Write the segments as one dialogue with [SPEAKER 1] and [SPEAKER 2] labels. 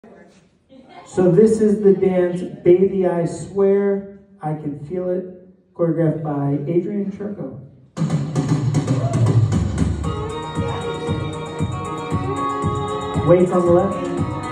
[SPEAKER 1] So this is the dance, Baby I Swear, I Can Feel It, choreographed by Adrienne and Cherko. Weights on the left.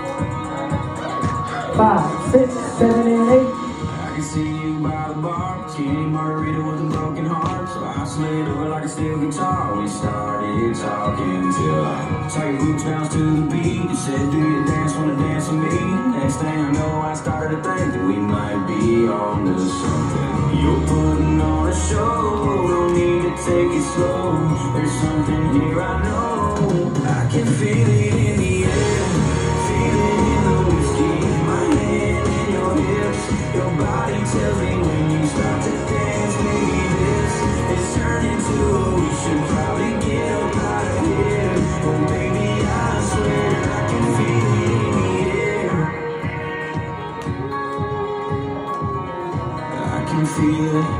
[SPEAKER 1] 5, 6, 7, and 8.
[SPEAKER 2] I can see you by the bar, skinny margarita with a broken heart. So I slid over like a steel guitar. We started talking till I saw your boots bounce to the beat. You said, do you dance, wanna dance with me? Next thing I know, I started to think that we might be on to something. You're putting on a show, don't need to take it slow. There's something here I know. I can feel it in the air, feel it in the whiskey. My hand in your hips, your body tells me when you start to dance. Maybe this is turning to a we should probably get up out of here. Oh baby, I swear I can feel it in the air. I can feel it.